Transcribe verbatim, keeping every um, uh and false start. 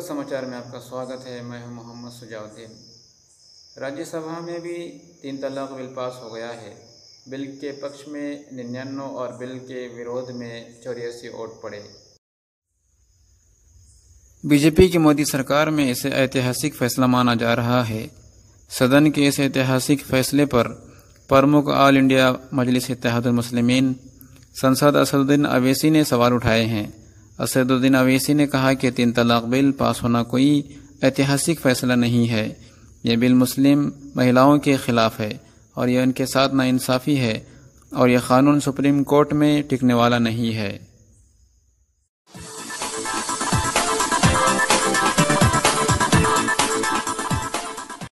समाचार में आपका स्वागत है। मैं हूं मोहम्मद सुजाउद्दीन। राज्यसभा में भी तीन तलाक बिल पास हो गया है। बिल के पक्ष में निन्यानवे और बिल के विरोध में चौरासी वोट पड़े। बीजेपी की मोदी सरकार में इसे ऐतिहासिक फैसला माना जा रहा है। सदन के इस ऐतिहासिक फैसले पर प्रमुख ऑल इंडिया मजलिस इत्तेहादुल मुस्लिमीन सांसद असदुद्दीन अवैसी ने सवाल उठाए हैं। असदुद्दीन अवैसी ने कहा कि तीन तलाक बिल पास होना कोई ऐतिहासिक फैसला नहीं है। यह बिल मुस्लिम महिलाओं के खिलाफ है और यह उनके साथ नाइंसाफ़ी है और यह कानून सुप्रीम कोर्ट में टिकने वाला नहीं है।